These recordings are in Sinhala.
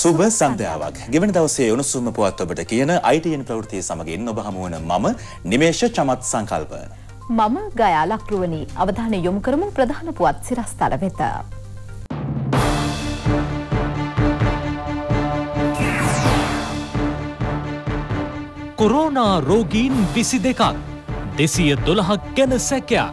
සුබ සන්ධ්‍යාවක්. ගෙවන දවසේ උණුසුම පුවත් ඔබට කියන ITN ප්‍රවෘත්ති සමගින් ඔබ හමු වන මම නිමේෂ චමත් සංකල්ප. මම ගයා ලක්රුවනි. අවධානය යොමු කරමු ප්‍රධාන පුවත් සිරස්තල වෙත. කොරෝනා රෝගීන් 22ක් 212ක් ගැන සැකයක්.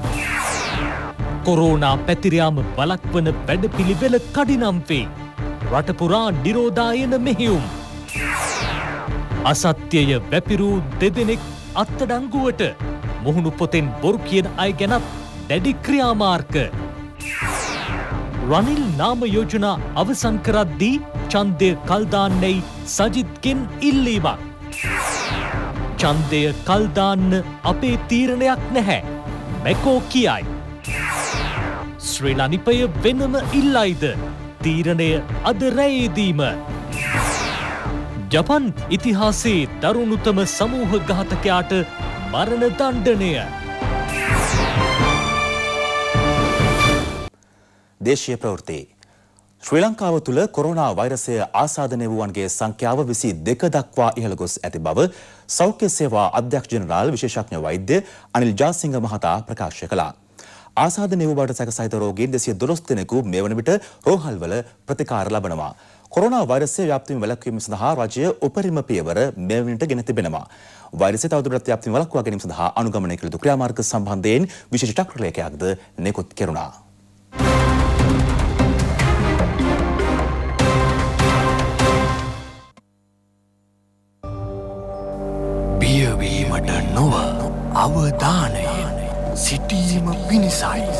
කොරෝනා පැතිරයාම බලක්වන වැඩපිළිවෙල කඩිනම් වේ. රටපුරා නිරෝධායන මෙහෙයුම්. අසත්‍යය වැපිරූ දෙදෙනෙක් අත්තඩංගුවට මුහුණු පොතෙන් බොරු කියන අය ගැනත් දැඩි ක්‍රියාමාර්ග. රනිල් නාම යෝජනා අවසන් කරද්දී ඡන්දය කල්දාන්නයි සජිත්ගෙන් ඉල්ලීමක්. ඡන්දය කල්දාන්න අපේ තීරණයක් නැහැ. මැකෝ කියයි. ශ්‍රී ලනිපය වෙනම ඉල්ලයිද? තීරණය අද රැයේදීම. ජපන් ඉතිහාසයේ දරුණුතම සමූහ ඝාතකයාට මරණ දණ්ඩනය. දේශීය ප්‍රවෘත්ති. ශ්‍රී ලංකාව තුළ කොරෝනා වෛරසය ආසාදනය වූවන්ගේ සංඛ්‍යාව 22 දක්වා ඉහළ ගොස් ඇති බව සෞඛ්‍ය සේවා අධ්‍යක්ෂ ජෙනරාල් විශේෂඥ වෛද්‍ය අනිල් ජාසිංහ මහතා ප්‍රකාශ කළා. ආසාදනය වූ බවට සැකසිත රෝගීන් 212 දෙනෙකු මේ වන විට රෝහල්වල ප්‍රතිකාර ලබනවා. කොරෝනා වෛරසය ව්‍යාප්තියෙන් වැළැක්වීම සඳහා රජය උපරිම පියවර මේ වන විට ගෙන තිබෙනවා. වෛරසය තවදුරටත් ව්‍යාප්තියෙන් වළක්වා ගැනීම සඳහා අනුගමනය කළ යුතු ක්‍රියාමාර්ග සම්බන්ධයෙන් විශේෂ චක්‍රලේඛයක්ද නිකුත් කෙරුණා. බියවීමට නොව අවධානයෙන් සිටීම පිණිසයි.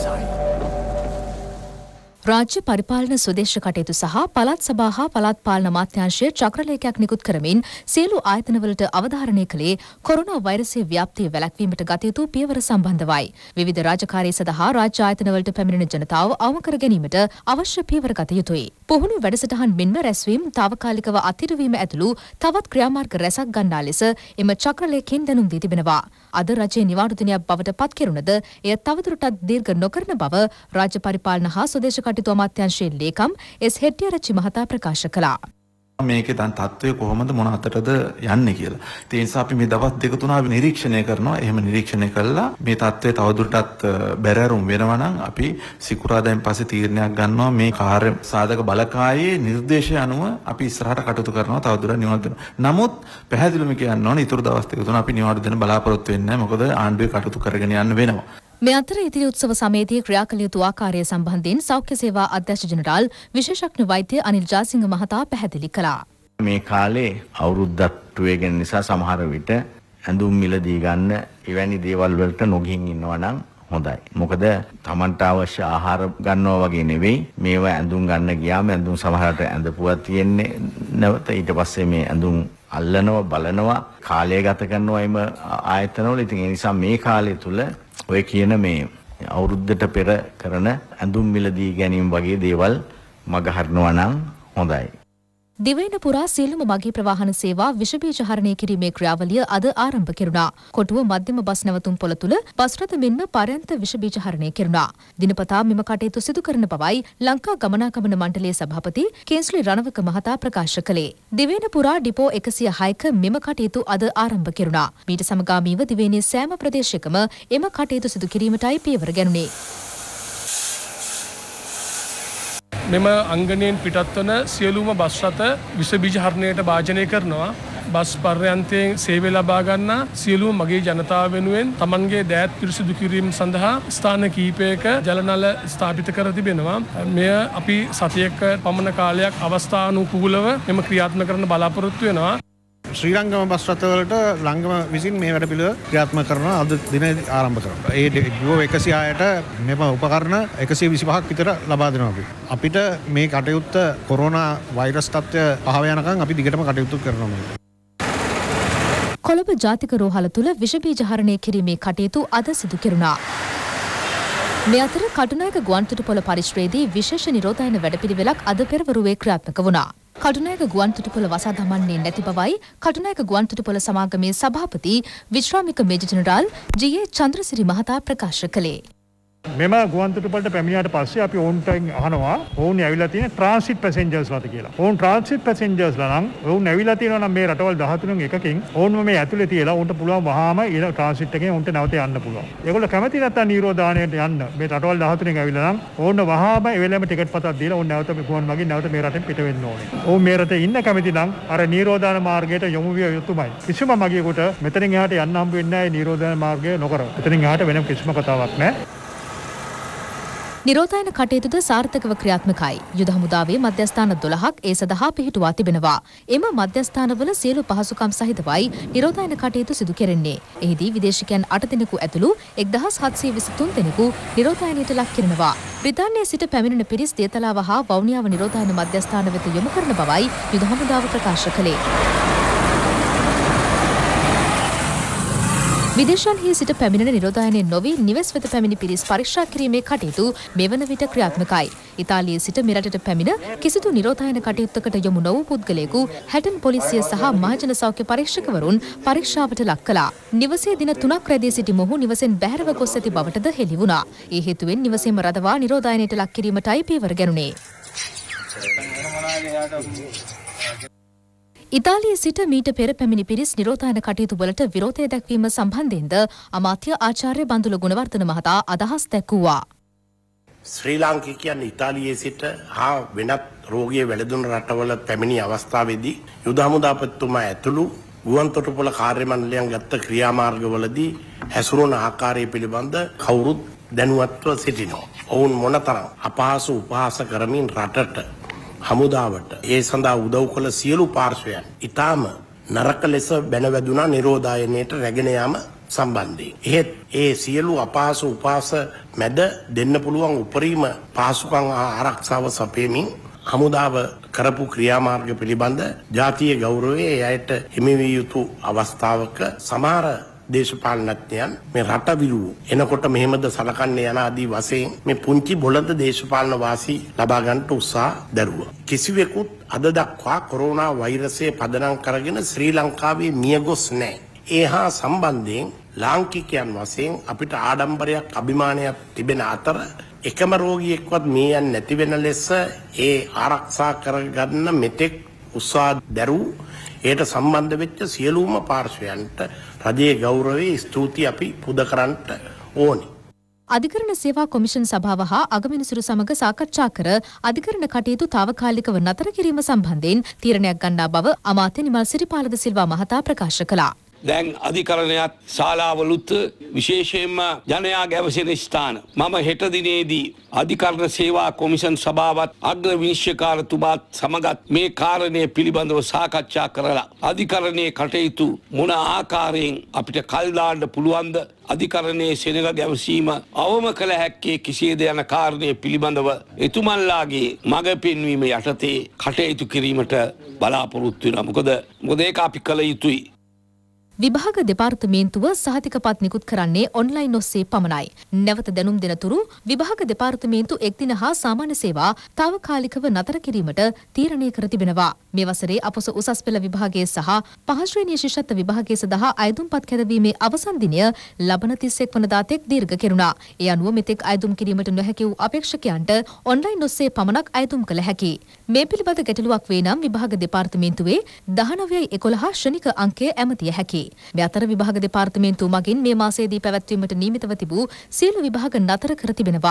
රාජ්‍ය පරිපාලන ස්වදේශ කටයුතු සහ පළාත් සභා හා පළාත් පාලන අමාත්‍යාංශය චක්‍රලේඛයක් නිකුත් කරමින් සියලු ආයතනවලට අවධාරණය කළේ කොරෝනා වෛරසයේ ව්‍යාප්තිය වැළැක්වීමට ගත යුතු පියවර සම්බන්ධවයි. විවිධ රාජකාරී සඳහා රාජ්‍ය ආයතනවලට පැමිණෙන ජනතාව අවම කර ගැනීමට අවශ්‍ය පියවර ගත යුතුයි. පුහුණු වැඩසටහන් මෙන්ම රැස්වීම තාවකාලිකව අත්හිටුවීම ඇතුළු තවත් ක්‍රියාමාර්ග රැසක් ගන්නා ලෙස එම චක්‍රලේඛයෙන් දැනුම් දී තිබෙනවා. අද රජයේ නිවාඩු දිනයක් බවට පත් කෙරුණද එය තවදුරටත් දීර්ඝ නොකරන බව රාජ්‍ය පරිපාලන හා ස්වදේශ කටයුතු අමාත්‍යාංශයේ ලේකම් එස් හෙට්ටිආරච්චි මහතා ප්‍රකාශ කළා. මේකේ දැන් තත්ත්වය කොහොමද මොන අතරද යන්නේ කියලා. ඒ නිසා අපි මේ දවස් දෙක තුන නිරීක්ෂණය කරනවා. එහෙම නිරීක්ෂණය කළා මේ තත්ත්වය තවදුරටත් බැරෑරුම් වෙනවා නම් අපි සිකුරාදාන් පස්සේ තීරණයක් ගන්නවා මේ කාර්ය සාධක බලකායේ නිර්දේශය අනුව අපි ඉස්සරහට කටයුතු කරනවා තවදුරටත් නිවාඩු දෙනවා. නමුත් පැහැදිලිවම කියන්න ඕනේ ඊටු දවස් දෙක තුන අපි නිවාඩු දෙන්න බලාපොරොත්තු වෙන්නේ නැහැ. මොකද ආණ්ඩුවේ කටයුතු කරගෙන යන්න වෙනවා. මේ අතර ඉදිරි උත්සව සමයේදී ක්‍රියා කළ යුතු ආකාරය සම්බන්ධයෙන් සෞඛ්‍ය සේවා අධ්‍යක්ෂ ජෙනරාල් විශේෂඥ වෛද්‍ය අනිල් ජාසිංහ මහතා පැහැදිලි කළා. මේ කාලේ අවුරුද්දක් වේගෙන නිසා සමහර විට ඇඳුම් මිලදී ගන්න එවැනි දේවල් වලට නොගිහින් ඉන්නවා නම් හොඳයි. මොකද Tamanට අවශ්‍ය ආහාර ගන්නවා වගේ නෙවෙයි මේවා ඇඳුම් ගන්න ගියාම ඇඳුම් සමහරට ඇඳපුවා තියෙන්නේ නැවත ඊට පස්සේ මේ ඇඳුම් අල්ලනවා බලනවා කාලය ගත කරනවා එම ආයතනවල. ඉතින් ඒ නිසා මේ කාලය තුල ඔය කියන මේ අවුරුද්දට පෙර කරන ඇඳුම් මිලදී ගැනීම වගේ දේවල් මගහරිනවා නම් හොඳයි. දිවයින පුරා සියලුම මගී ප්‍රවාහන සේවා විෂ බීජ හරණය කිරීමේ ක්‍රියාවලිය අද ආරම්භ කෙරුණා. කොටුව මධ්‍යම බස් නැවතුම් පොළ තුල බස් රථ මෙන්ම පරයන්ත විෂ බීජ හරණය කෙරුණා. දිනපතා මෙම කටයුතු සිදු කරන බවයි ලංකා ගමනාගමන මණ්ඩලයේ සභාපති කේන්ස්ලි රණවක මහතා ප්‍රකාශ කළේ. දිවයින පුරා ඩිපෝ 106ක මෙම කටයුතු අද ආරම්භ කෙරුණා. මීට සමගාමීව දිවයිනේ සෑම ප්‍රදේශයකම එම කටයුතු සිදු කිරීමටයි පියවර ගැනුණේ. මෙම අංගණයෙන් පිටත් වන සියලුම බස් රථ විෂ බීජ හරණයට භාජනය කරනවා. බස් පර්යන්තයෙන් සේවය ලබා ගන්නා සියලුම මගේ ජනතාව වෙනුවෙන් Tamanගේ දෑත් පිරිසිදු කිරීම සඳහා ස්ථාන කිහිපයක ජල නල ස්ථාපිත කර තිබෙනවා. මෙය අපි සතියක පමණ කාලයක් අවස්ථානුකූලව මෙම ක්‍රියාත්මක කරන්න බලාපොරොත්තු වෙනවා. ශ්‍රී ලංකම බස් රථවලට ලංගම විසින් මේ වැඩපිළිවෙල ක්‍රියාත්මක කරනවා අද දිනේදී ආරම්භ කරනවා. ඒ ඩිපෝ 106ට මෙම උපකරණ 125ක් විතර ලබා දෙනවා අපිට මේ කටයුත්ත කොරෝනා වෛරස් තත්ත්වය පහව යනකම් අපි දිගටම කටයුතු කරනවා. කොළඹ ජාතික රෝහල තුල විෂ බීජ හරණය කිරීමේ කටයුතු අද සිදු කෙරුණා. මේ අතර කටුනායක ගුවන්තොටුපොළ පරිශ්‍රයේදී විශේෂ නිරෝධායන වැඩපිළිවෙලක් අද පෙරවරුවේ ක්‍රියාත්මක වුණා. කටුනායක ගුවන්තොටුපොළ වසා දමන්නේ නැති බවයි කටුනායක ගුවන්තොටුපොළ සමාගමේ සභාපති විශ්‍රාමික මේජර් ජෙනරාල් ජී.ඒ. චන්ද්‍රසිරි මහතා ප්‍රකාශ කළේ. මෙම ගුවන්තොටුපළට පැමිණියාට පස්සේ අපි ඔවුන්ට අහනවා ඔවුන් ඇවිල්ලා තියෙන ට්‍රාන්සිට් පැසෙන්ජර්ස්ලාද කියලා. ඔවුන් ට්‍රාන්සිට් පැසෙන්ජර්ස්ලා නම් ඔවුන් ඇවිල්ලා තියෙනවා නම් මේ රටවල් 13න් එකකින් ඔවුන්ව මේ ඇතුලේ තියලා ඔවුන්ට පුළුවන් වහාම ඊළ ට්‍රාන්සිට් එකෙන් ඔවුන්ට නැවත යන්න පුළුවන්. ඒගොල්ලෝ කැමති නැත්නම් නිරෝධානයට යන්න මේ රටවල් 13න් ඇවිල්ලා නම් ඔවුන්ව වහාම ඒ වෙලාවෙම ටිකට් පතක් දීලා ඔවුන් නැවත ගුවන් මගින් නැවත මේ රටෙන් පිට වෙන්න ඕනේ. ඔවුන් මේ රටේ ඉන්න කැමති නම් අර නිරෝධාන මාර්ගයට යොමු විය යුතුමයි. කිසිම මගියෙකුට මෙතනින් එහාට යන්න හම්බ වෙන්නේ නැහැ නිරෝධාන මාර්ගය නොකර. එතනින් එහාට වෙනම කිසිම කතාවක් නැහැ. නිරෝධායන කටයුතුද සාර්ථකව ක්‍රියාත්මකයි. යුද හමුදාවේ මධ්‍යස්ථාන 12ක් ඒ සඳහා පිහිටුවා තිබෙනවා. එම මධ්‍යස්ථානවල සියලු පහසුකම් සහිතවයි නිරෝධායන කටයුතු සිදු කෙරෙන්නේ. එහිදී විදේශිකයන් 8 දෙනෙකු ඇතුළු 1723 දෙනෙකු නිරෝධායනයට ලක් කරනවා. බ්‍රිතාන්‍යයේ සිට පැමිණෙන පිරිස් දේතලාව හා වවුනියාව නිරෝධායන මධ්‍යස්ථාන වෙත යොමු කරන බවයි යුද හමුදාව ප්‍රකාශ කළේ. විදේශයන්හි සිට පැමිණෙන නිරෝධායනය නොවී නිවෙස් වෙත පැමිණි පිරිස් පරීක්ෂා කිරීමේ කටයුතු මෙවන විට ක්‍රියාත්මකයි. ඉතාලියේ සිට මෙරටට පැමිණ කිසිදු නිරෝධායන කටයුත්තකට යොමු නොවූ පුද්ගලයෙකු හැටන් පොලිසිය සහ මහජන සෞඛ්‍ය පරීක්ෂකවරුන් පරීක්ෂාවට ලක් කළා. නිවසේ දින 3ක් රැඳී සිටි මොහු නිවසෙන් බැහැරව ගොස් ඇති බවටද හෙළි වුණා. ඒ හේතුවෙන් නිවසේම රඳවා නිරෝධායනයට ලක් කිරීමටයි පියවර ගැනුණේ. ඉතාලියේ සිට මීට පෙර පැමිණි පිරිස් නිරෝධායන කටයුතු වලට විරෝධය දැක්වීම සම්බන්ධයෙන්ද අමාත්‍ය ආචාර්ය බන්දුල ගුණවර්ධන මහතා අදහස් දැක්වුවා. ශ්‍රී ලාංකිකයන් ඉතාලියේ සිට හා වෙනත් රෝගීය වැළඳුන රටවල පැමිණි අවස්ථාවේදී යුද හමුදාපතිතුමා ඇතුළු ගුවන්තොටුපළ කාර්ය මණ්ඩලයන් ගත්ත ක්‍රියාමාර්ගවලදී හැසිරුණ ආකාරය පිළිබඳ කවුරුත් දැනුවත්ව සිටිනවා. ඔවුන් මොනතරම් අපහසු උපහාස කරමින් රටට හමුදාවට ඒ සඳහා උදව් කළ සියලු පාර්ශ්වයන් ඉතාම නරක ලෙස බැනවැදුනා නිරෝධායනයට රැගෙන යාම සම්බන්ධයෙන්. එහෙත් ඒ සියලු අපහසු උපහාස මැද දෙන්න පුළුවන් උපරිම පහසුකම් ආරක්ෂාව සපයමින් හමුදාව කරපු ක්‍රියාමාර්ග පිළිබඳ ජාතිය ගෞරවයේ එයට හිමි විය යුතු අවස්ථාවක සමහර දේශපාලනඥයන් මේ රට විලුව එනකොට මෙහෙමද සලකන්නේ යන ආදී වශයෙන් මේ පුංචි බොළඳ දේශපාලන වාසි ලබා ගන්නට උත්සාහ දැරුවා. කිසිවෙකුත් අද දක්වා කොරෝනා වෛරසය පදනම් කරගෙන ශ්‍රී ලංකාවේ මියගොස් නැහැ. ඒ හා සම්බන්ධයෙන් ලාංකිකයන් වශයෙන් අපිට ආඩම්බරයක් අභිමානයක් තිබෙන අතර එකම රෝගියෙක්වත් මේ යන්නේ නැති වෙන ලෙස ඒ ආරක්ෂා කරගන්න මෙතෙක් උත්සාහ දැරූ ඒට සම්බන්ධ වෙච්ච සියලුම පාර්ශ්වයන්ට රජයේ ගෞරවයේ ස්තුතිය අපි පුද කරන්නට ඕනේ. අධිකරණ සේවා කොමිෂන් සභාව හා අගමිනිසුරු සමග සාකච්ඡා කර අධිකරණ කටයුතු తాවකාලිකව නතර කිරීම සම්බන්ධයෙන් තීරණයක් ගන්නා බව අමාත්‍ය නිමල් සිරිපාලද සිල්වා මහතා ප්‍රකාශ කළා. දැන් අධිකරණයත් ශාලාවලුත් විශේෂයෙන්ම ජනයා ගැවසෙන ස්ථාන මම හෙට දිනේදී අධිකරණ සේවා කොමිෂන් සභාවත් අග්‍ර විනිශ්චයකාරතුමාත් සමගත් මේ කාරණය පිළිබඳව සාකච්ඡා කරලා අධිකරණයේ කටයුතු මොන ආකාරයෙන් අපිට කල් දාන්න පුළුවන්ද අධිකරණයේ සෙනඟ ගැවසීම අවම කළ හැක්කේ කෙසේද යන කාරණය පිළිබඳව එතුමන්ලාගේ මඟ පෙන්වීම යටතේ කටයුතු කිරීමට බලාපොරොත්තු වෙනවා. මොකද ඒක අපි කළ යුතුයි. විභාග දෙපාර්තමේන්තුව සහතිකපත් නිකුත් කරන්නේ ඔන්ලයින් ඔස්සේ පමණයි. නැවත දැනුම් දෙනතුරු විභාග දෙපාර්තමේන්තු එක්දින හා සාමාන්‍ය සේවා තාවකාලිකව නතර කිරීමට තීරණය කර තිබෙනවා. මේ වසරේ අපොස උසස් පෙළ විභාගයේ සහ පහ ශ්‍රේණිය ශිෂ්‍යත්ව විභාගයේ සඳහා අයදුම්පත් කැදවීමේ අවසන් දිනය ලබන 31 වනදා තෙක් දීර්ඝ කෙරුණා. ඒ අනුව මෙතෙක් අයදුම් කිරීමට නොහැකි වූ අපේක්ෂකයන්ට ඔන්ලයින් ඔස්සේ පමණක් අයදුම් කළ හැකියි. මේ පිළිබඳ ගැටලුවක් වේ නම් විභාග දෙපාර්තමේන්තුවේ 1911 ශ්‍රේණික අංකය ඇමතිය හැකියි. මේ අතර විභාග දෙපාර්තමේන්තුව මගින් මේ මාසයේදී පැවැත්වීමට නියමිතව තිබූ සියලු විභාග නතර කර තිබෙනවා.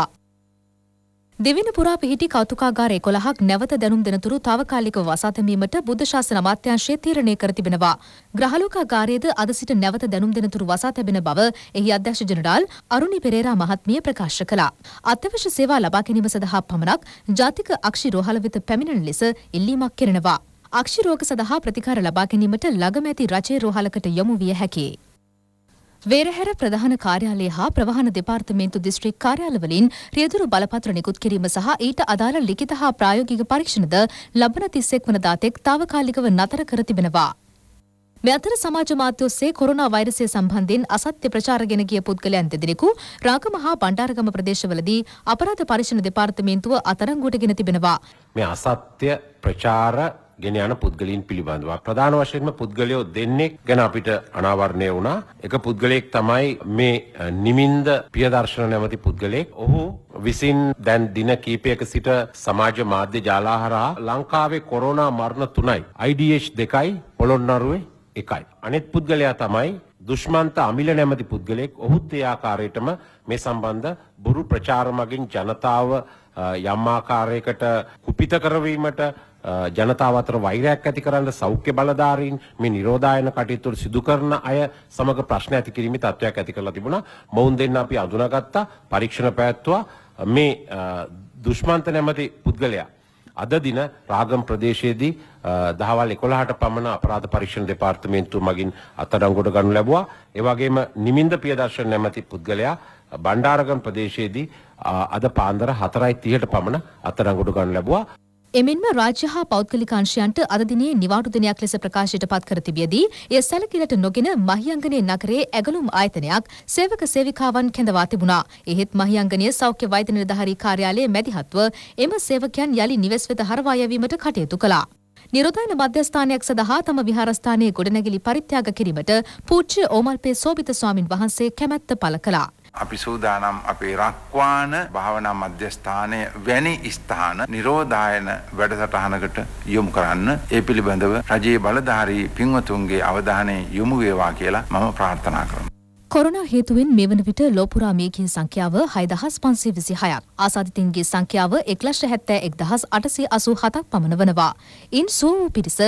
දෙවින පුරා පිහිටි කෞතුකාගාර 11ක් නැවත දැනුම් දෙනතුරු తాවකාලිකව වසා තැබීමට බුද්ධ ශාසන අමාත්‍යාංශය තීරණය කර තිබෙනවා. ග්‍රහලෝකාගාරයේද අද සිට නැවත දැනුම් දෙනතුරු වසා තැබෙන බව එහි අධ්‍යක්ෂ ජෙනරාල් අරුණි පෙරේරා මහත්මිය ප්‍රකාශ කළා. අත්‍යවශ්‍ය සේවා ලබා ගැනීම සඳහා පමණක් ජාතික අක්ෂි රෝහල වෙත පැමිණෙන ලෙස ඉල්ලීමක් කෙරෙනවා. අක්ෂි රෝග සඳහා ප්‍රතිකාර ලබා ගැනීමට ළඟම ඇති රජයේ රෝහලකට යොමු විය හැකියි. වේරහැර ප්‍රධාන කාර්යාලය හා ප්‍රවාහන දෙපාර්තමේන්තු දිස්ත්‍රික් කාර්යාලවලින් රියදුරු බලපත්‍ර නිකුත් කිරීම සහ ඊට අදාළ ලිඛිත හා ප්‍රායෝගික පරීක්ෂණද ලබන 31 වනදා තෙක් తాවකාලිකව නතර කර තිබෙනවා. මේ අතර සමාජ මාධ්‍ය ඔස්සේ කොරෝනා වෛරසය සම්බන්ධයෙන් අසත්‍ය ප්‍රචාර ගෙන ගිය පුද්ගලයන් දෙදෙනෙකු රාගම හා බණ්ඩාරගම ප්‍රදේශවලදී අපරාධ පරීක්ෂණ දෙපාර්තමේන්තුව අත්අඩංගුවට ගෙන තිබෙනවා. මේ අසත්‍ය ප්‍රචාර ගෙන යන පුද්ගලයන් පිළිබඳව ප්‍රධාන වශයෙන්ම පුද්ගලයෝ දෙන්නෙක් ගැන අපිට අනාවරණය වුණා. එක පුද්ගලයෙක් තමයි මේ නිමින්ද පියදර්ශන නැමැති පුද්ගලයෙක්. ඔහු විසින් දැන් දින කීපයක සිට සමාජ මාධ්‍ය ජාලා හරහා ලංකාවේ කොරෝනා මරණ 3යි IDH 2යි පොළොන්නරුවේ 1යි. අනෙක් පුද්ගලයා තමයි දුෂ්මන්ත අමිල නැමැති පුද්ගලයෙක්. ඔහුත් ඒ ආකාරයටම මේ සම්බන්ධ බොරු ප්‍රචාර මගින් ජනතාව යම් ආකාරයකට කුපිත කරවීමට ජනතාව අතර වෛරයක් ඇති කරන්න සෞඛ්‍ය බලධාරීන් මේ නිරෝධායන කටයුතු සිදු කරන අය සමග ප්‍රශ්න ඇති කිරීමේ තත්ත්වයක් ඇති කරලා තිබුණා. මොවුන් දෙන්න අපි අඳුනගත්තා, පරීක්ෂණ පැවැත්වුවා. මේ දුෂ්මන්ත නැමැති පුද්ගලයා අද දින රාගම් ප්‍රදේශයේදී දහවල් 11ට පමණ අපරාධ පරීක්ෂණ දෙපාර්තමේන්තුව මගින් අත්අඩංගුවට ගනු ලැබුවා. ඒ වගේම නිමින්ද පියදර්ශන නැමැති පුද්ගලයා බණ්ඩාරගම් ප්‍රදේශයේදී අද පාන්දර 4:30ට පමණ අත්අඩංගුවට ගනු ලැබුවා. එමෙන්ම රාජ්‍ය හා පෞද්ගලික අංශයන්ට අද දිනේ නිවාඩු දිනයක් ලෙස ප්‍රකාශයට පත් කර තිබියදී එය සැලකිලට නොගෙන මහියංගනයේ නගරයේ ඇගලුම් ආයතනයක් සේවක සේවිකාවන් කැඳවා තිබුණා. එහෙත් මහියංගනයේ සෞඛ්‍ය වෛද්‍ය නිලධාරී කාර්යාලයේ මැදිහත්ව එම සේවකයන් යලි නිවෙස් වෙත හරවා යැවීමට කටයුතු කළා. නිරෝධායන මධ්‍යස්ථානයක් සඳහා තම විහාරස්ථානයේ ගොඩනැගිලි පරිත්‍යාග කිරීමට පූජ්‍ය ඕමල්පේ සෝබිත ස්වාමින් වහන්සේ කැමැත්ත පළ කළා. අපි සූදානම් අපේ රක්වාන භාවනා මධ්‍යස්ථානය වැනි ස්ථාන නිරෝධායන වැඩසටහනකට යොමු කරන්න ඒ පිළිබඳව රජයේ බලධාරී පින්වතුන්ගේ අවධානය යොමු වේවා කියලා මම ප්‍රාර්ථනා කරනවා. කොරෝනා හේතුවෙන් මේ වන විට ලෝපුරා මියගිය සංඛ්‍යාව 6526ක්. ආසාදිතින්ගේ සංඛ්‍යාව 1,71,887ක් පමණ වනවා. ඉන් සුව වූ පිරිස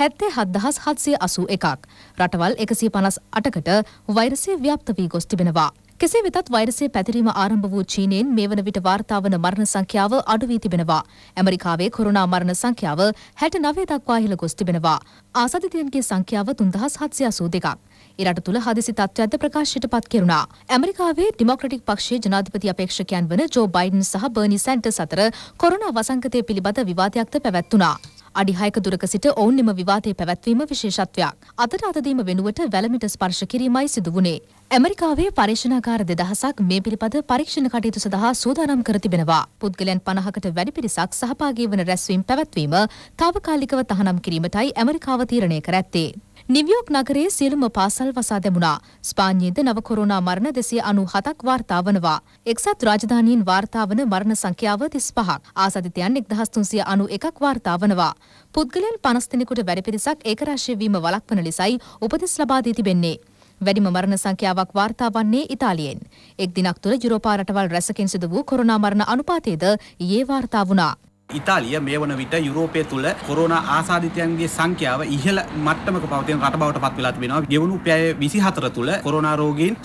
77,781ක්. රටවල් 158කට වෛරසය ව්‍යාප්ත වී ගොස් තිබෙනවා. කෙසේ වෙතත් වෛරසය පැතිරීම ආරම්භ වූ චීනයෙන් මේ වන විට වාර්තා වන මරණ සංඛ්‍යාව අඩු වී තිබෙනවා. ඇමරිකාවේ කොරෝනා මරණ සංඛ්‍යාව 69 දක්වා ඉහළ ගොස් තිබෙනවා. ආසාදිතයන්ගේ සංඛ්‍යාව 3,782ක්. ඒ රට තුළ හදිසි තත්ත්වයක්ද ප්‍රකාශයට පත් කෙරුණා. ඇමරිකාවේ ඩෙමොක්‍රටික් පක්ෂයේ ජනාධිපති අපේක්ෂකයන් වන ජෝ බයිඩන් සහ බර්නි සැන්ඩර්ස් අතර කොරෝනා වසංගතය පිළිබඳ විවාදයක්ද පැවැත්වුණා. අඩි 6ක දුරක සිට ඔවුන් එම විවාදයේ පැවැත්වීම විශේෂත්වයක්. අතට අතදීම වෙනුවට වැලමිට ස්පර්ශ කිරීමයි සිදු වුණේ. ඇමරිකාවේ පරීක්ෂණාගාර 2000ක් මේ පිළිබඳ පරීක්ෂණ කටයුතු සඳහා සූදානම් කර තිබෙනවා. පුද්ගලයන් 50කට වැඩි පිරිසක් සහභාගී වන රැස්වීම් පැවැත්වීම තාවකාලිකව තහනම් කිරීමටයි ඇමරිකාව තීරණය කර ඇත්තේ. නිව්යෝක් නගරයේ සියලුම පාසල් වසා දැමුණා. ස්පාඤ්ඤයේද නව කොරෝනා මරණ 297ක් වාර්තා වනවා. එක්සත් රාජධානියෙන් වාර්තා වන මරණ සංඛ්‍යාව 35ක්. ආසාදිතයන් 1391ක් වාර්තා වනවා. පුද්ගලයන් 50 දෙනෙකුට වැඩි පිරිසක් ඒකරාශී වීම වළක්වන ලෙසයි උපදෙස් ලබා දී තිබෙන්නේ. වැඩිම මරණ සංඛ්‍යාවක් වාර්තා වන්නේ ඉතාලියෙන්. එක් දිනක් තුළ යුරෝපා රටවල් රැසකින් සිදු වූ කොරෝනා මරණ අනුපාතයද ඊයේ වාර්තා වුණා. ඉතාලිය මේ වන විට යුරෝපය තුළ කොරෝනා ආසාදිතයන්ගේ සංඛ්‍යාව ඉහළ මට්ටමක පවතින රට බවට පත් වෙලා තිබෙනවා. ගෙවුණු පැය 24 තුළ කොරෝනා රෝගීන්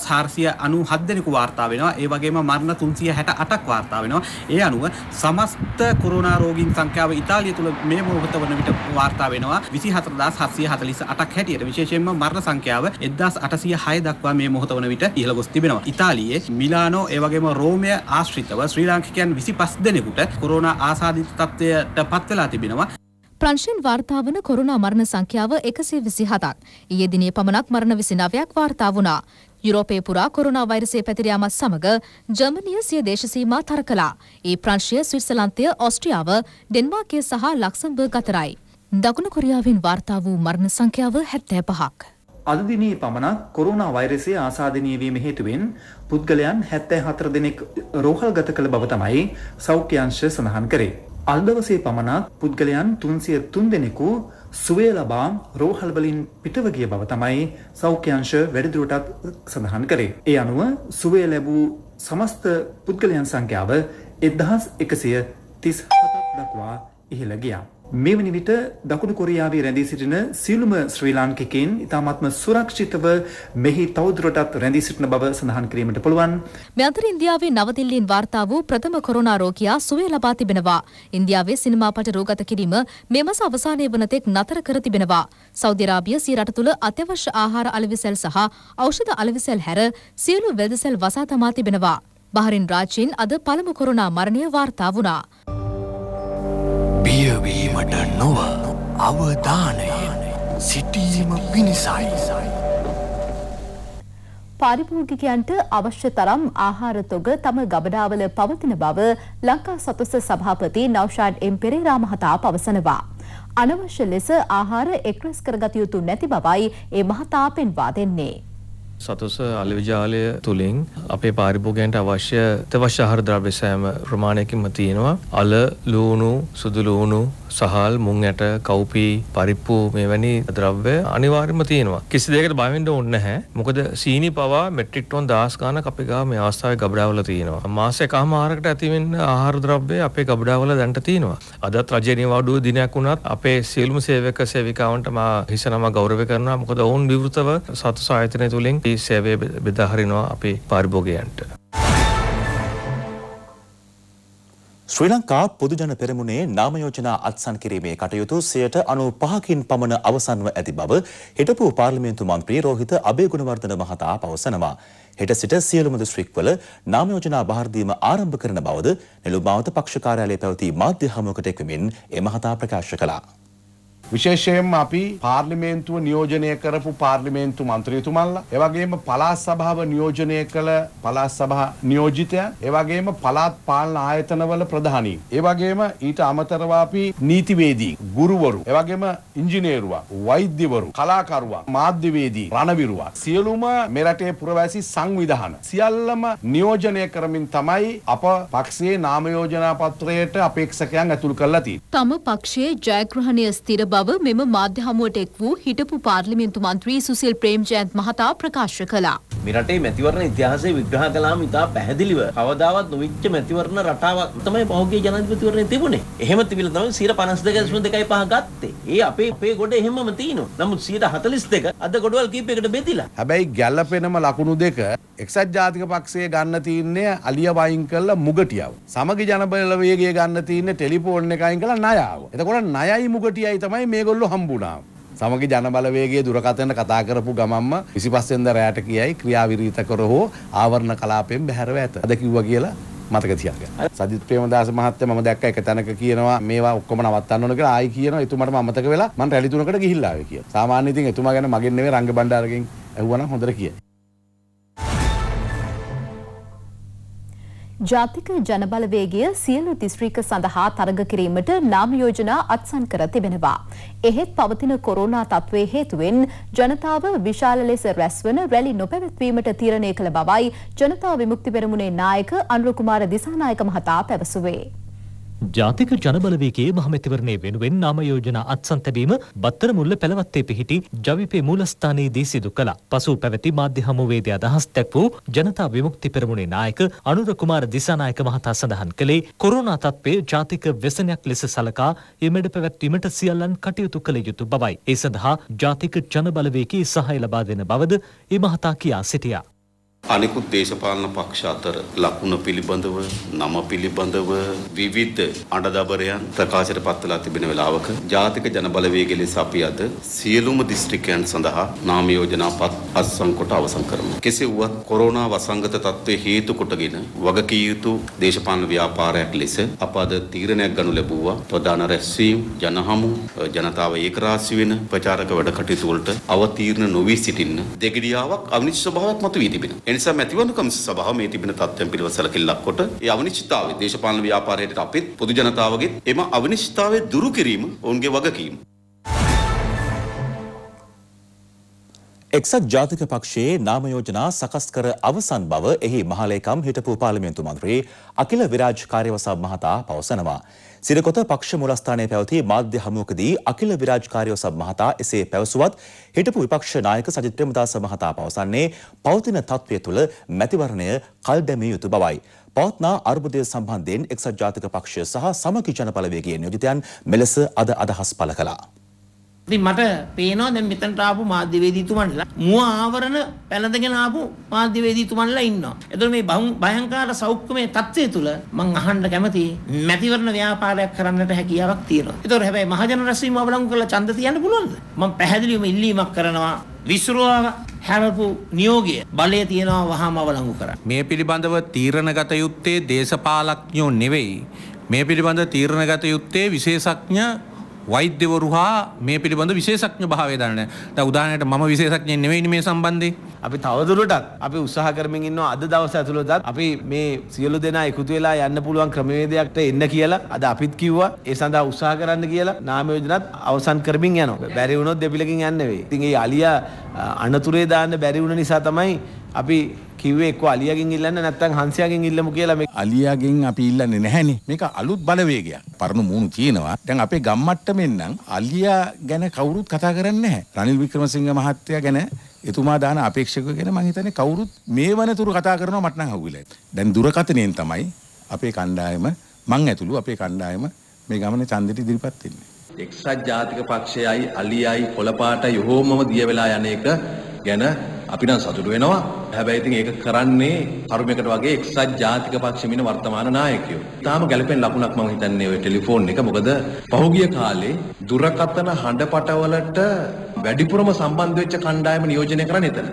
3497 දෙනෙකු වාර්තා වෙනවා. ඒ වගේම මරණ 368ක් වාර්තා වෙනවා. ඒ අනුව සමස්ත කොරෝනා රෝගීන් සංඛ්‍යාව ඉතාලිය තුළ මේ මොහොත වන විට වාර්තා වෙනවා 24748ක් හැටියට. විශේෂයෙන්ම මරණ සංඛ්‍යාව 1806 දක්වා මේ මොහොත වන විට ඉහළ ගොස් තිබෙනවා. ඉතාලියේ මිලානෝ ඒ වගේම රෝමය ආශ්‍රිතව ශ්‍රී ලාංකිකයන් 25 දෙනෙකුට කොරෝනා ආසාදිත තත්ත්වයට පත් වෙලා තිබෙනවා. ප්‍රංශයෙන් වාර්තා වන කොරෝනා මරණ සංඛ්‍යාව 127ක්. ඊයේ දිනේ පමණක් මරණ 29ක් වාර්තා වුණා. යුරෝපයේ පුරා කොරෝනා වෛරසය පැතිර යාමත් සමග ජර්මනිය සිය දේශ සීමා තර කළා. ඒ ප්‍රංශය ස්විට්සර්ලන්තය, ඕස්ට්‍රියාව, ඩෙන්මාර්කය සහ ලක්සම්බර්ග් අතරයි. දකුණු කොරියාවෙන් වාර්තා වූ මරණ සංඛ්‍යාව 75ක්. අද දිනේ පමණක් කොරෝනා වෛරසය ආසාදනීය වීම හේතුවෙන් පුද්ගලයන් 74 දෙනෙක් රෝහල්ගත කළ බව තමයි සෞඛ්‍ය අංශය සඳහන් කරේ. අද දවසේ පමණක් පුද්ගලයන් 303 දෙනෙකු සුවය ලබා රෝහල් වලින් පිටව ගිය බව තමයි සෞඛ්‍ය අංශ වැඩිදුරටත් සඳහන් කරේ. ඒ අනුව සුවය ලැබූ සමස්ත පුද්ගලයන් සංඛ්‍යාව 1137ක් දක්වා ඉහළ ගියා. මේ වන විට දකුණු කොරියාවේ රැඳී සිටින සියලුම ශ්‍රී ලාංකිකයන් ඉතාමත්ම සුරක්ෂිතව මෙහි තවදුරටත් රැඳී සිටින බව සඳහන් කිරීමට පුළුවන්. මේ අතර ඉන්දියාවේ නවදිල්ලියෙන් වාර්තා වූ ප්‍රථම කොරෝනා රෝගියා සුවය ලබා තිබෙනවා. ඉන්දියාවේ සිනමාපට රෝගත කිරීම මේ මාස අවසානයේ වනතෙක් නතර කර තිබෙනවා. සෞදි අරාබිය සිය රට තුළ අත්‍යවශ්‍ය ආහාර අලෙවිසැල් සහ ඖෂධ අලෙවිසැල් හැර සියලු වෙළඳසැල් වසා තමා තිබෙනවා. බහරින් රාජ්‍යයෙන් අද පළමු කොරෝනා මරණය වාර්තා වුණා. බියවීමට නොව අවධානයෙන් සිටීම පිණිසයි. පාරිභෝගිකයන්ට අවශ්‍ය තරම් ආහාර තොග තම ගබඩාවල පවතින බව ලංකා සතුස්ස සභාපති නෞෂාඩ් එම් පෙරේරා මහතා පවසනවා. අනවශ්‍ය ලෙස ආහාර එක්රැස් කරගත යුතු නැති බවයි ඒ මහතා පෙන්වා දෙන්නේ. සතුස අලවිජාලය තුළින් අපේ පාරිභෝගයන්ට අවශ්‍ය ආහාර ද්‍රව්‍ය සෑම ප්‍රමාණයකින්ම තියෙනවා. අල, ලූණු, සුදු ලූණු, සහල්, මුං ඇට, කව්පි, පරිප්පු මෙවැනි ද්‍රව්‍ය අනිවාර්යයෙන්ම තියෙනවා. කිසි දෙයකට බය වෙන්න ඕනේ නැහැ. මොකද සීනි පවා මෙට්‍රික් ටොන් 10 ගාණක් අපේ ගාව මේ අවස්ථාවේ ගබඩාවල තියෙනවා. මාස එකමාරකට ඇති වෙන්න ආහාර ද්‍රව්‍ය අපේ ගබඩාවල දැන්ට තියෙනවා. අදත් රජයේ නිවාඩුව දිනයක් වුණත් අපේ සියලුම සේවක සේවිකාවන්ට මා හිසනම ගෞරව කරනවා. මොකද ඔවුන් විවෘතව සතුස ආයතනය තුළින් මේ සේවය බෙදා හරිනවා අපේ පාරිභෝගයන්ට. ශ්‍රී ලංකා පොදුජන පෙරමුණේ නාම යෝජනා අත්සන් කිරීමේ කටයුතු 95%කින් පමණ අවසන්ව ඇති බව හිටපු පාර්ලිමේන්තු මන්ත්‍රී රෝහිත අබේගුණවර්ධන මහතා පවසනවා. හෙට සිට සියලුම දිස්ත්‍රික්කවල නාම යෝජනා බහර දීම ආරම්භ කරන බවද නෙළුම් මාවත පක්ෂ කාර්යාලයේ පැවති මාධ්‍ය හමුවකට එක්වමින් ඒ මහතා ප්‍රකාශ කළා. විශේෂයෙන්ම අපි පාර්ලිමේන්තුව නියෝජනය කරපු පාර්ලිමේන්තු මන්ත්‍රීතුමන්ලා, ඒ වගේම පළාත් සභාව නියෝජනය කළ පළාත් සභා නියෝජිතයන්, ඒ වගේම පළාත් පාලන ආයතනවල ප්‍රධානීන්, ඒ වගේම ඊට අමතරව අපි නීතිවේදී, ගුරුවරු, ඒ වගේම ඉංජිනේරුවා, වෛද්‍යවරු, කලාකරුවා, මාධ්‍යවේදී, රණවිරුවා, සියලුම මෙරටේ පුරවැසි සංවිධාන සියල්ලම නියෝජනය කරමින් තමයි අප පක්ෂයේ නාම යෝජනා පත්‍රයට අපේක්ෂකයන් ඇතුළු කරලා තියෙන්නේ. තම පක්ෂයේ ජයග්‍රහණය ස්ථිර බව මෙම මාධ්‍ය හමුවට එක් වූ හිටපු පාර්ලිමේන්තු මන්ත්‍රී සුසිල් ප්‍රේම්ජයන්ත් මහතා ප්‍රකාශ කළා. මේ රටේ මැතිවරණ ඉතිහාසය විග්‍රහ කළාම ඉතා පැහැදිලිව කවදාවත් නොවිච්ච මැතිවරණ රටාවක් තමයි පහුගිය ජනාධිපතිවරණය තිබුණේ. එහෙම තිබිලා තමයි 52.2.5 ගත්තේ. ඒ අපේ ගොඩ එහෙමම තියෙනවා. නමුත් 42 අද ගොඩවල් කීපයකට බෙදිලා. හැබැයි ගැළපෙනම ලකුණු දෙක එක්සත් ජාතික පක්ෂයේ ගන්න තියෙන්නේ අලිය වයින් කරලා මුගටියව. සමගි ජනබල වේගය ගන්න තියෙන්නේ ටෙලිෆෝන් එක අයින් කරලා ණයව. එතකොට ණයයි මුගටියයි තමයි මේගොල්ලෝ හම්බුණා. සමගි ජනබලවේගයේ දුරකථන කතා කරපු ගමම්ම 25 වෙනිදා රැට කියයි ක්‍රියාවිරීත කර හෝ ආවරණ කලාපයෙන් බැහැරව ඇත. අද කිව්වා කියලා මතක තියාගන්න. සජිත් ප්‍රේමදාස මහත්තයා මම දැක්ක එක තැනක කියනවා මේවා ඔක්කොම නවත්තන්න ඕන කියලා. ආයි කියනවා එතුමාට මම අමතක වෙලා මම රැලි තුනකට ගිහිල්ලා ආවේ කියලා. සාමාන්‍ය ඉතින් එතුමා ගැන මගෙන් නෙවෙයි රංග බණ්ඩාරගෙන් ඇහුවා නම් හොඳට කියයි. ජාතික ජනබලවේගය සියලු දිස්ත්‍රික්ක සඳහා තරඟ කිරීමට නාම යෝජනා අත්සන් කර තිබෙනවා. එහෙත් පවතින කොරෝනා තත්ත්වයේ හේතුවෙන් ජනතාව විශාල ලෙස රැස්වන රැලි නොපැවැත්වීමට තීරණය කළ බවයි ජනතා විමුක්ති පෙරමුණේ නායක අනුර කුමාර දිසානායක මහතා පැවසුවේ. ජාතික ජනබලවේගයේ මහමැතිවරණය වෙනුවෙන් නාම යෝජනා අත්සන් තැබීම බත්තර මුල්ල පැලවත්තේ පිහිටි ජවිපේ මූලස්ථානයේදී සිදු කළා. පසු පැවති මාධ්‍ය හමුවේදී අදහස් දැක් වූ ජනතා විමුක්ති පෙරමුණේ නායක අනුර කුමාර දිසානායක මහතා සඳහන් කළේ කොරෝනා තත්ත්වය ජාතික ව්‍යසනයක් ලෙස සලකා එමෙඩ පැවැත්වීමට සියල්ලන් කටයුතු කළ යුතු බවයි. ඒ සඳහා ජාතික ජනබලවේගයේ සහාය ලබා දෙන බවද ඒ මහතා කියා සිටියා. අනෙකුත් දේශපාලන පක්ෂ අතර ලකුණ පිළිබඳව නම පිළිබඳව විවිධ අඬදබරයන් ප්‍රකාශයට පත් වෙලා තිබෙන වෙලාවක ජාතික ජනබලවේගය ලෙස අපි අද සියලුම දිස්ත්‍රික්කයන් සඳහා නාම යෝජනා පත් අත්සන් කොට අවසන් කරමු. කෙසේ වුවත් කොරෝනා වසංගත තත්ත්වයේ හේතු කොටගෙන වගකිය යුතු දේශපාලන ව්‍යාපාරයක් ලෙස අප අද තීරණයක් ගනු ලැබුවා. ප්‍රධාන රැස්වීම්, ජනහමු, ජනතාව ඒකරාශී වෙන ප්‍රචාරක වැඩ කටයුතු වලට අවතීර්ණ නොවී සිටින්න දෙගිඩියාවක් අවිනිශ්චිත ස්වභාවයක් මතුවී තිබෙනවා. එනිසා මැතිවරණ කමිෂන් සභාව මේ තිබෙන තත්ත්වයන් පිළිබඳව සැලකිල්ලක් කොට ඒ අවිනිශ්චිතතාවය දේශපාලන ව්‍යාපාරයට අපිත් පොදු ජනතාවගේ එම අවිනිශ්චිතතාවය දුරු කිරීම ඔවුන්ගේ වගකීම. එක්සත් ජාතික පක්ෂයේ නාම යෝජනා සකස් කර අවසන් බව එහි මහලේකම් හිටපු පාර්ලිමේන්තු මන්ත්‍රී අකිල විරාජ් කාර්යවසම් මහතා පවසනවා. සිරකොත පක්ෂ මූලස්ථානයේ පැවති මාධ්‍ය හමුවකදී අකිල විරාජ් කාර්යවසම් මහතා එසේ පැවසුවත් හිටපු විපක්ෂ නායක සජිත් ප්‍රේමදාස මහතා පවසන්නේ පවතින තත්ත්වය තුළ මැතිවරණය කල් දැමිය යුතු බවයි. පවත්නා අර්බුදය සම්බන්ධයෙන් එක්සත් ජාතික පක්ෂය සහ සමගි ජනබලවේගයේ නියෝජිතයන් මෙලෙස අද අදහස් පළ කළා. ඉතින් මට පේනවා දැන් මෙතනට ආපු මාධ්‍යවේදීතුමන්ලා මුව ආවරණ පැනඳගෙන ආපු මාධ්‍යවේදීතුමන්ලා ඉන්නවා. එතකොට මේ භයංකාර සෞඛ්‍යමය තත්ත්වය තුල මම අහන්න කැමතියි මැතිවරණ ව්‍යාපාරයක් කරන්නට හැකියාවක් තියෙනවා. ඒතකොට හැබැයි මහජන රැස්වීම අවලංගු කරලා ඡන්ද තියන්න පුළුවන්ද? මම පැහැදිලිවම ඉල්ලීමක් කරනවා විසිරුවා හැරපු නියෝගය බලය තියනවා වහාම අවලංගු කරන්න. මේ පිළිබඳව තීරණගත යුත්තේ දේශපාලඥයෝ නෙවෙයි. මේ පිළිබඳව තීරණගත යුත්තේ විශේෂඥ වෛද්‍යවරු හා මේ පිළිබඳ විශේෂඥ භාවය දන්නේ නැහැ. දැන් උදාහරණයට මම විශේෂඥයෙක් නෙවෙයි මේ සම්බන්ධයෙන්. අපි තවදුරටත් අපි උත්සාහ කරමින් ඉන්නවා අද දවස් ඇතුළතත් අපි මේ සියලු දෙනා එකතු වෙලා යන්න පුළුවන් ක්‍රමවේදයකට එන්න කියලා අද අපිත් කිව්වා. ඒ සඳහා උත්සාහ කරන්න කියලා නාම යෝජනාත් අවසන් කරමින් යනවා. බැරි වුණොත් දෙපිලකින් යන්න වෙයි. ඉතින් ඒ අලියා අනතුරේ දාන්න බැරි වුණ නිසා තමයි අපි කිව්වේ එක්ක අලියාගෙන් ඉල්ලන්න නැත්නම් හංසයාගෙන් ඉල්ලමු කියලා. මේ අලියාගෙන් අපි ඉල්ලන්නේ නැහැනේ. මේක අලුත් බලවේගයක්. පරණ මූණු තියෙනවා. දැන් අපේ ගම්මට්ටමෙන් නම් අලියා ගැන කවුරුත් කතා කරන්නේ නැහැ. රනිල් වික්‍රමසිංහ මහත්තයා ගැන එතුමා දාන අපේක්ෂකයෝ ගැන මම හිතන්නේ කවුරුත් මේ වනතුරු කතා කරනවා මට නම් අහුවිලා. දැන් දුරකථනයෙන් තමයි අපේ කණ්ඩායම මං ඇතුළු අපේ කණ්ඩායම මේ ගමනේ ඡන්දෙට ඉදිරිපත් වෙන්නේ. එක්සත් ජාතික පක්ෂයයි අලියයි කොළපාටයි යොහොමම දිය වෙලා යන එක ගැන අපි නම් සතුටු වෙනවා. හැබැයි ඉතින් ඒක කරන්නේ කරුමයකට වගේ එක්සත් ජාතික පක්ෂෙම ඉන්න වර්තමාන නායකයෝ. තාම ගැළපෙන ලකුණක් මම හිතන්නේ ඔය ටෙලිෆෝන් එක. මොකද පහුගිය කාලේ දුරකථන හඬපටවලට වැඩිපුරම සම්බන්ධ වෙච්ච කණ්ඩායම නියෝජනය කරන්නේ එතන.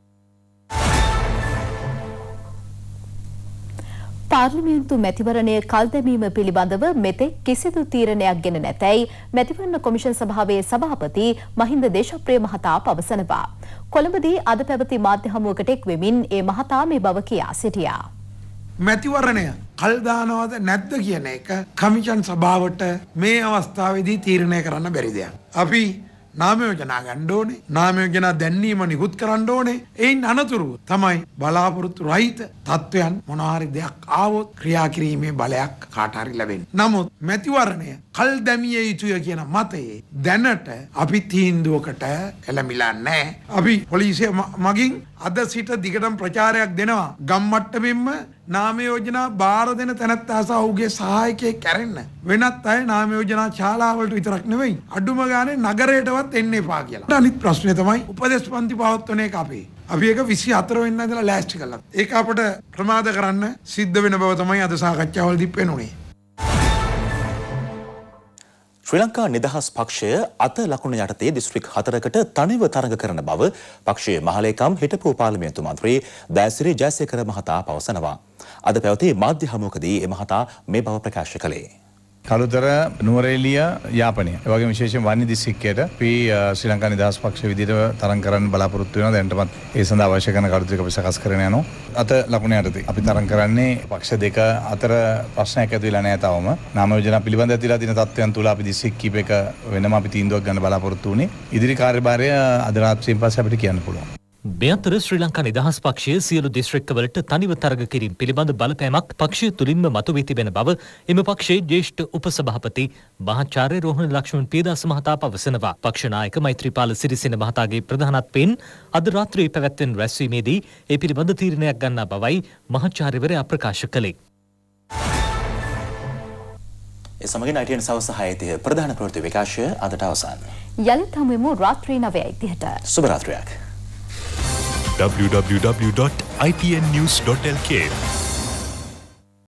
පාර්ලිමේන්තු මැතිවරණය කල්දැමීම පිළිබඳව මෙතෙක් කිසිදු තීරණයක් ගෙන නැතැයි මැතිවරණ කොමිෂන් සභාවේ සභාපති මහින්ද දේශප්‍රිය මහතා පවසනවා. කොළඹදී අද පැවති මාධ්‍ය හමුවකට එක් වෙමින් ඒ මහතා මේ බව කියා සිටියා. මැතිවරණය කල් දානවද නැද්ද කියන එක කමිෂන් සභාවට මේ අවස්ථාවේදී තීරණය කරන්න බැරි දෙයක්. අපි නාම යෝජනා ගන්න ඕනේ. නාම යෝජනා දැන්වීම නිකුත් කරන්න ඕනේ. එයින් අනතුරුව තමයි බලාපොරොත්තු රහිත තත්වයන් මොනවා හරි දෙයක් ආවොත් ක්‍රියා කිරීමේ බලයක් කාට හරි ලැබෙන්නේ. නමුත් මැතිවරණය කල් දැමිය යුතුය කියන මතයේ දැනට අපි තීන්දුවකට එළඹිලා නැහැ. අපි පොලිසිය මගින් අද සිට දිගටම ප්‍රචාරයක් දෙනවා. ගම්මට්ටමින්ම නාම යෝජනා බාර දෙන තැනැත්තා සහ ඔහුගේ සහායකයෙක් කැරෙන්න. වෙනත් අය නාම යෝජනා ශාලාවලට විතරක් නෙවෙයි අඩුම ගානේ නගරයටවත් එන්න එපා කියලා. අනිත් ප්‍රශ්නේ තමයි උපදේශ පන්ති පවත්වන එක අපි ඒක 24 වෙනිදා ඉඳලා ලෑස්ති කළා. ඒක අපට ප්‍රමාද කරන්න සිද්ධ වෙන බව තමයි අද සාකච්ඡාවලදී පෙනුනේ. ශ්‍රී ලංකා නිදහස් පක්ෂය අත ලකුණ යටතේ දිස්ත්‍රික් 4කට තනිව තරඟ කරන බව පක්ෂයේ මහලේකම් හිටපු පාර්ලිමේන්තු මන්ත්‍රී දෑසිරි ජයසේකර මහතා පවසනවා. අද පැවති මාධ්‍ය හමුවකදී එම මහතා මේ බව ප්‍රකාශ කළේ. කළුතර නුවරඑළිය යාපනය ඒ වගේම විශේෂයෙන් වන්නි දිස්ත්‍රික්කයට අපි ශ්‍රී ලංකා නිදහස් පක්ෂ විදිහට තරඟ කරන්න බලාපොරොත්තු වෙනවා. දැනටමත් ඒ සඳහා අවශ්‍ය කරන කටයුතු ටික අපි සකස් කරගෙන යනවා. අත ලකුණ යටතේ අපි තරඟ කරන්නේ පක්ෂ දෙක අතර ප්‍රශ්නයක් ඇති වෙලා නැහැ තවම. නාම යෝජනා පිළිබඳ ඇතිලා තියෙන තත්ත්වයන් තුල අපි දිස්ත්‍රික් කීපයක වෙනම අපි තීන්දුවක් ගන්න බලාපොරොත්තු වෙන්නේ. ඉදිරි කාර්යභාරය අද රාත්‍රියෙන් පස්සේ අපිට කියන්න පුළුවන්. මේ අතර ශ්‍රී ලංකා නිදහස් පක්ෂයේ සියලු දිස්ත්‍රික්කවලට තනිව තරග කිරීම පිළිබඳ බලපෑමක් පක්ෂය තුළින්ම මතුවී තිබෙන බව එම පක්ෂයේ ජ්‍යෙෂ්ඨ උපසභාපති මහාචාර්ය රෝහණ ලක්ෂ්මන් පියදාස මහතා පවසනවා. පක්ෂ නායක මෛත්‍රීපාල සිරිසේන මහතාගේ ප්‍රධානත්වයෙන් අද රාත්‍රියේ පැවැත්වෙන රැස්වීමේදී ඒ පිළිබඳ තීරණයක් ගන්නා බවයි මහාචාර්යවරයා ප්‍රකාශ කළේ. ඒ සමගින් ITN සවස් 6:30 ප්‍රධාන ප්‍රවෘත්ති විකාශය අදට අවසන්. යලිත් හමුවෙමු රාත්‍රී 9:30ට. සුබ රාත්‍රියක්. www.itnnews.lk